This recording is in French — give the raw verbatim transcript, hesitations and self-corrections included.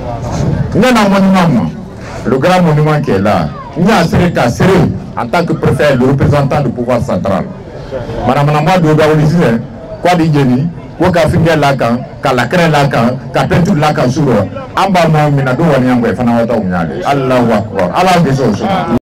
Il y a un monument, le grand monument qui est là. Il y a un serré en tant que préfet, le représentant du pouvoir central. Madame Namad Dogaoulisi, quoi dit Jenny, quoi qu'a fait Lacan, qu'a la crée Lacan, qu'a peint tout Lacan sur eux. Amba Minado Wanyangwe, Fanawata Unyale. Allah Akbar. Allah Akbar.